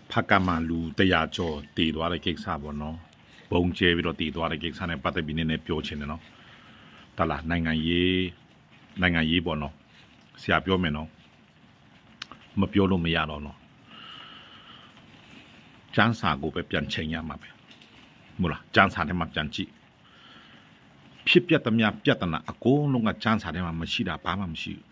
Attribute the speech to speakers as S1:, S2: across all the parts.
S1: ဖကမာလူတရားကျော်တည်သွားတဲ့ကိစ္စပေါ့နော်ဘုံကျဲပြီးတော့တည်သွားတဲ့ကိစ္စနဲ့ပတ်သက်ပြီးနည်းနည်းပြောချင်တယ်နော်တလားနိုင်ငံရေးပေါ့နော်ဆရာပြောမယ်နော်မပြောလို့မရတော့နော်ကျန်းစာကိုပဲပြန်ချိန်ရမှာပဲမို့လားကျန်းစာထဲမှာပြန်ကြည့်ဖြစ်ပြသမျှပြဿနာအကုန်လုံးကကျန်းစာထဲမှာမရှိတာဘာမှမရှိဘူး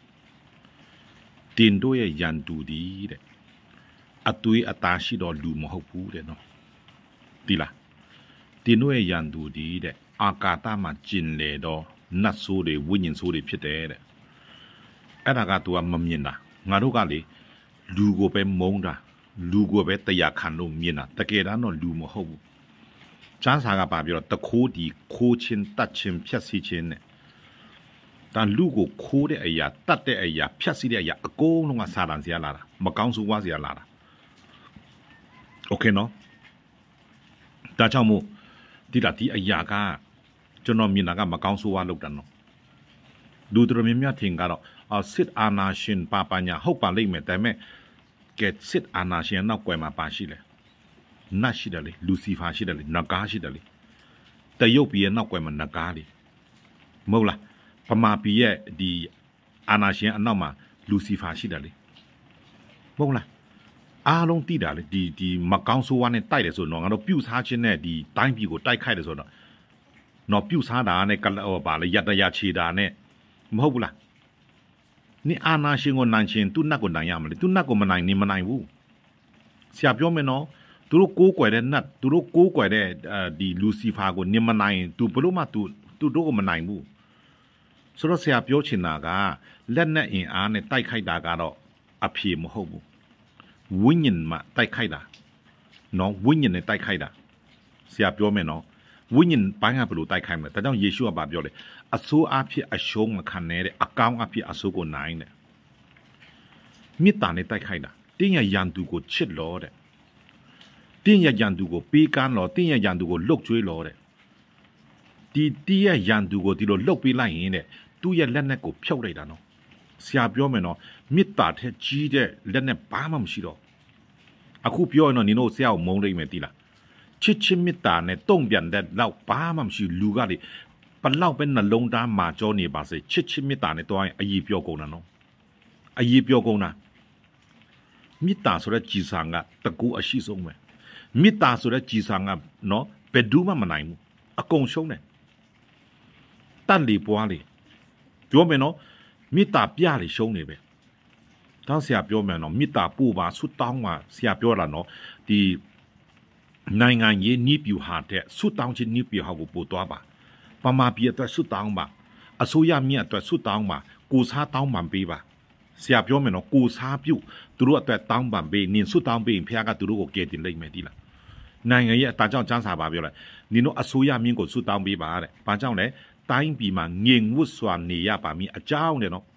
S1: တင်တို့ရဲ့ရန်တူဒီတဲ့အသွေးအသားရှိတော့လူမဟုတ်ဘူးတဲ့နော်ဒီလားတင်တို့ရဲ့ရန်တူဒီတဲ့အာကာသမှာကျင်လေတော့နတ်ဆိုးတွေဝိညာဉ်ဆိုးတွေဖြစ်တယ်တဲ့အဲ့ဒါက तू ကမမြင်တာငါတို့ကလေလူကိုပဲမုန်းတာလူကိုပဲတရားခံလို့မြင်တာတကယ်တော့လူမဟုတ်ဘူးကျန်းစာကပါပြီးတော့တခိုးဒီခိုးချင်းတတ်ချင်းဖြတ်စီချင်းနဲ့တန်လူကိုခိုးတဲ့အရာတတ်တဲ့အရာဖြတ်စီတဲ့အရာအကုန်လုံးကစာတန်စရာလာတာမကောင်းဆိုးဝါးစရာလာတာโอเคနော်ဒါကြောင့်မို့ဒီအရာကကျွန်တော်မြင်တာကမကောင်းဆိုးဝါးလောက်တာနော်လူတို့မြင်မြတ်ထင်ကတော့စစ်အာဏာရှင်ပါပညာဟုတ်ပါလိမ့်မယ်ဒါပေမဲ့ကဲစစ်အာဏာရှင်နောက်ကွယ်မှာပါရှိလေနတ်ရှိတယ်လေလူစီဖာရှိတယ်လေနဂါရှိတယ်လေတရုတ်ပြည်ရဲ့နောက်ကွယ်မှာနဂါလေမဟုတ်လားဗမာပြည်ရဲ့ဒီအာဏာရှင်အနောက်မှာလူစီဖာရှိတယ်လေမဟုတ်လားအားလုံးသိတာလေဒီမကောင်းဆိုးဝါးနဲ့တိုက်တယ်ဆိုတော့ငါတို့ပြုတ်စားခြင်းနဲ့ဒီတိုင်းပြည်ကိုတိုက်ခိုက်တယ်ဆိုတော့တော့ပြုတ်စားတာနဲ့ပါလေရတရချေတာနဲ့မဟုတ်ဘူးလား你阿那些我难钱，都那个难样嘛哩，都那个么难，你么难不？下表面喏，都是古怪的那，都是古怪的的路西法个，你么难，都不如嘛都个么难不？所以下表前那个，咱那人安呢带开大家咯，阿皮么好不？文人嘛带开的，喏文人呢带开的，下表面喏。ဝိညာဉ်ပိုင်းကဘလို့တိုက်ခိုင်းမလဲဒါကြောင့်ယေရှုကပြောလေအဆိုးအဖြစ်အရှုံးမခံနဲ့တဲ့အကောင်းအဖြစ်အဆိုးကိုနိုင်တဲ့မေတ္တာနဲ့တိုက်ခိုက်တာတင်းရရန်သူကိုချစ်လို့တဲ့တင်းရရန်သူကိုပေးကမ်းလို့တင်းရရန်သူကိုလှုပ်ကြွေးလို့တဲ့ဒီတင်းရရန်သူကိုဒီလိုလှုပ်ပေးလိုက်ရင်တဲ့သူ့ရဲ့လက်နဲ့ကိုဖြုတ်လိုက်တာနော်ဆရာပြောမယ်နော်မေတ္တာထက်ကြီးတဲ့လက်နဲ့ဘာမှမရှိတော့အခုပြောရင်တော့နင်တို့ဆရာကိုမုန်းလိမ့်မယ်တိလားချစ်ချင်းမေတ္တာနဲ့တုံ့ပြန်တဲ့လောက်ဘာမှမရှိလူကလေပလောက်ပဲနှလုံးသားမှာကြောနေပါစေချစ်ချင်းမေတ္တာနဲ့တော့အရေးပြောကုန်တာနော်အရေးပြောကုန်တာမေတ္တာဆိုတဲ့ကြည်စာကတကူအရှိဆုံးပဲမေတ္တာဆိုတဲ့ကြည်စာကနော်ဘယ်သူမှမနိုင်ဘူးအကုန်ရှုံးတယ်တန်လီပွားလေပြောမယ်နော်မေတ္တာပြလေရှုံးနေပဲတောင်းဆရာပြောမယ်နော်မေတ္တာပို့ပါဆွတောင်းပါဆရာပြောတာနော်ဒီနိုင်ငံရေးနိပြူဟာတဲ့ဆွတောင်းချင်းနိပြူဟာကိုပို့သွားပါပမာပြည်အတွက်ဆွတောင်းပါအစိုးရမြတ်အတွက်ဆွတောင်းပါကိုစားတောင်းပန်ပေးပါဆရာပြောမယ်နော်ကိုစားပြုတ်သူတို့အတွက်တောင်းပန်ပေးနင်ဆွတောင်းပေးရင်ဖခင်ကသူတို့ကိုကယ်တင်လိုက်မယ်ဒီလားနိုင်ငံရေးအတားကြောင့်ကျန်းစာပါပြောလိုက်နင်တို့အစိုးရမြင့်ကိုဆွတောင်းပေးပါတဲ့ဘာကြောင့်လဲတိုင်းပြည်မှာငြိမ်ဝှက်စွာနေရပါမည်အကြောင်းတဲ့နော်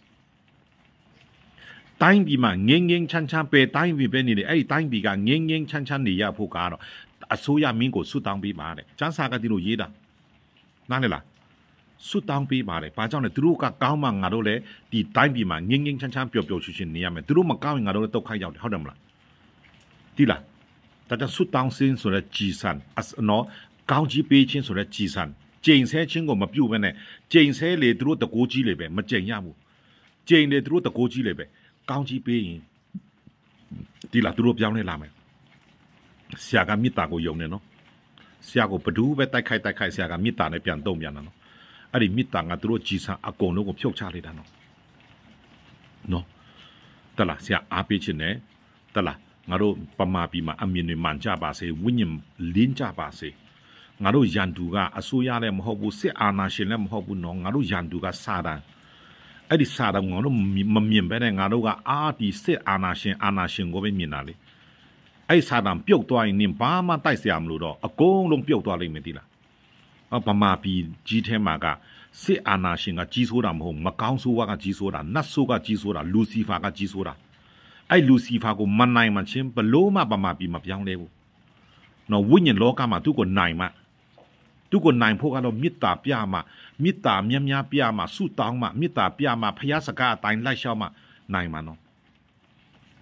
S1: တိုင်းပြည်မှာငင်းငင်းချမ်းချမ်းပဲတိုင်းပြည်ပဲနေတယ်အဲ့ဒီတိုင်းပြည်ကငင်းငင်းချမ်းချမ်းနေရဖို့ကတော့အစိုးရမင်းကိုဆွတောင်းပေးပါတဲ့ကျန်းစာကဒီလိုရေးတာနားလေလားဆွတောင်းပေးပါတယ်ဘာကြောင့်လဲသူတို့ကကောင်းမှငါတို့လည်းဒီတိုင်းပြည်မှာငင်းငင်းချမ်းချမ်းပျော်ပျော်ရွှင်ရွှင်နေရမယ်သူတို့မကောင်းရင်ငါတို့လည်းတုတ်ခိုက်ရောက်တယ်ဟုတ်တယ်မလားဒီလားဒါကြောင့်ဆွတောင်းစင်းဆိုတဲ့ကြည်စံနော်ကောင်းကြီးပေးခြင်းဆိုတဲ့ကြည်စံကျိန်ဆဲခြင်းကိုမပြုတ်ဘဲနဲ့ကျိန်ဆဲလေသူတို့တကိုးကြီးလေပဲမကျိန်ရဘူးကျိန်လေသူတို့တကိုးကြီးလေပဲကောင်းကြီးပေးရင်ဒီလားသူတို့ပြောင်းလဲလာမယ်ဆရာကမေတ္တာကိုယုံနေနော်ဆရာကိုဘဒူးပဲတိုက်ခိုက်ဆရာကမေတ္တာနဲ့ပြန်တုံ့ပြန်တာနော်အဲ့ဒီမေတ္တာကသူတို့ကြည်စံအကုန်လုံးကိုဖြုတ်ချလိုက်တာနော်တလားဆရာအားပေးခြင်းနဲ့တလားငါတို့ပမာပြည်မှာအမြင်တွေမှန်ကြပါစေဝိညာဉ်လင်းကြပါစေငါတို့ရန်သူကအစိုးရလည်းမဟုတ်ဘူးစစ်အာဏာရှင်လည်းမဟုတ်ဘူးနော်ငါတို့ရန်သူကစာတန်အဲ့ဒီစာတန်ငါတို့မမြင်ပဲနဲ့ငါတို့ကဒီစစ်အာဏာရှင်ကိုပဲမြင်တာလေအဲ့စာတန်ပြုတ်သွားရင်နင်ဘာမှတိုက်เสียမလို့တော့အကုန်လုံးပြုတ်သွားလိမ့်မယ်တိလားဗမာပြည်ကြီးထဲမှာကစစ်အာဏာရှင်ကကြီးစိုးတာမဟုတ်မကောင်းဆိုးဝါကကြီးစိုးတာနတ်ဆိုးကကြီးစိုးတာလူစီဖာကကြီးစိုးတာအဲ့လူစီဖာကိုမနိုင်မှချင်းဘလို့မှဗမာပြည်မပြောင်းလဲဘူးနော်ဝိညာဉ်လောကမှာသူ့ကိုနိုင်မှသူ့ကိုနိုင်ဖို့ကတော့မေတ္တာပြမှမေတ္တာများပြမှဆုတောင်းမှမေတ္တာပြမှဖျားစကားအတိုင်းလိုက်လျှောက်မှနိုင်မှာနော်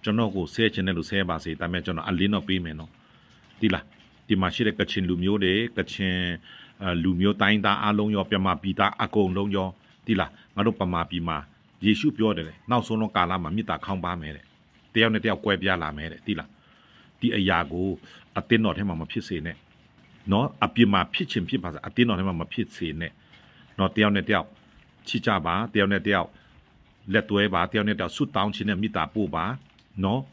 S1: ကျွန်တော်ကိုဆဲချင်တယ်လို့ဆဲပါစေဒါပေမဲ့ကျွန်တော်အလင်းတော့ပေးမယ်နော်ဒီလားဒီမှာရှိတဲ့ကချင်လူမျိုးတွေကချင်လူမျိုးတိုင်းသားအလုံးရောပြမပီသားအကုန်လုံးရောဒီလားငါတို့ပမာပြည်မှာယေရှုပြောတယ်လေနောက်ဆုံးတော့ကာလမှာမေတ္တာခေါင်းပါမယ်တဲ့တယောက်နဲ့တယောက်ကွဲပြားလာမယ်တဲ့ဒီလားဒီအရာကိုအတင်းတော်ထဲမှာမဖြစ်စေနဲ့နော်အပြစ်မှာဖြစ်ချင်ဖြစ်ပါစေအတင်းတော်ထဲမှာမဖြစ်စေနဲ့နော်တယောက်နဲ့တယောက်ချစ်ကြပါတယောက်နဲ့တယောက်လက်တွဲပါတယောက်နဲ့တယောက်ဆွတ်တောင်းခြင်းနဲ့မေတ္တာပို့ပါနော်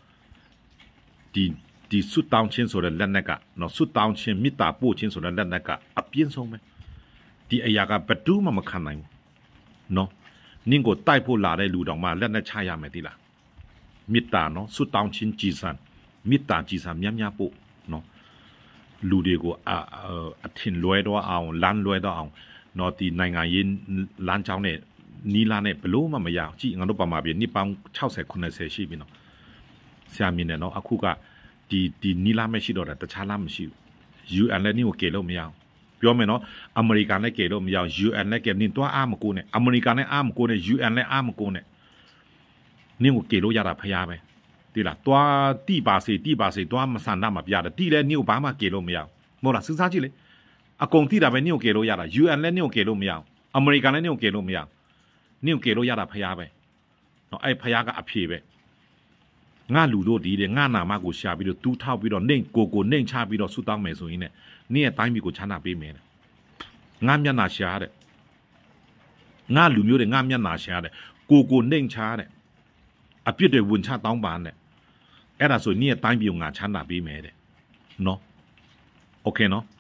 S1: ဒီဆွတ်တောင်းခြင်းဆိုတဲ့လက်နက်ကနော်ဆွတ်တောင်းခြင်းမေတ္တာပို့ခြင်းဆိုတဲ့လက်နက်ကအပြင်းဆုံးပဲဒီအရာကဘယ်သူမှမခံနိုင်ဘူးနော်နင့်ကိုတိုက်ဖို့လာတဲ့လူတောင်မှလက်နဲ့ချရမယ်ဒီလားမေတ္တာနော်ဆွတ်တောင်းခြင်းကြည်စံမေတ္တာကြည်စံများပို့နော်လူတွေကိုအထင်လွဲတော့အောင်လမ်းလွဲတော့အောင်နော်ဒီနိုင်ငံရေးလမ်းကြောင်းနဲ့နီလာနဲ့ဘလို့မှမရကြည့်ငါတို့ပမာပြနှစ်ပေါင်း60 90ရှိပြီနော်ဆရာမြင်တယ်နော်အခုကဒီနီလာမရှိတော့တာတခြားလားမရှိဘူး UN လည်းနင့်ကိုကယ်လို့မရအောင်ပြောမယ်နော်အမေရိကန်လည်းကယ်လို့မရအောင် UN လည်းကယ်နင့်တော့အားမကိုနဲ့အမေရိကန်လည်းအားမကိုနဲ့ UN လည်းအားမကိုနဲ့နင့်ကိုကယ်လို့ရတာဖရားပဲဒီလားတွားတိပါစေတွားမဆန္ဒမပြတယ်တိလည်းနင့်ကိုဘာမှကယ်လို့မရအောင်မဟုတ်လားစဉ်းစားကြည့်လေအကုန်တိတာပဲနင့်ကိုကယ်လို့ရတာ UN လည်းနင့်ကိုကယ်လို့မရအောင်အမေရိကန်လည်းနင့်ကိုကယ်လို့မရအောင်နင့်ကိုကယ်လို့ရတာဖရားပဲနော်အဲ့ဖရားကအဖြေပဲငါလူတို့ဒီတဲ့ငါနာမကိုရှာပြီးတော့တူးထောက်ပြီးတော့နှိမ်ကိုနှိမ်ချပြီးတော့ဆူတောင်းမယ်ဆိုရင်ねနင့်ရဲ့တိုင်းပြည်ကိုချမ်းသာပေးမယ်တဲ့ငါမျက်နာရှာတဲ့ငါလူမျိုးတွေငါမျက်နာရှာတဲ့ကိုနှိမ်ချတဲ့အပြစ်တွေဝင်ချတောင်းပါနဲ့အဲ့ဒါဆိုနင့်ရဲ့တိုင်းပြည်ကိုငါချမ်းသာပေးမယ်တဲ့နော်โอเคနော်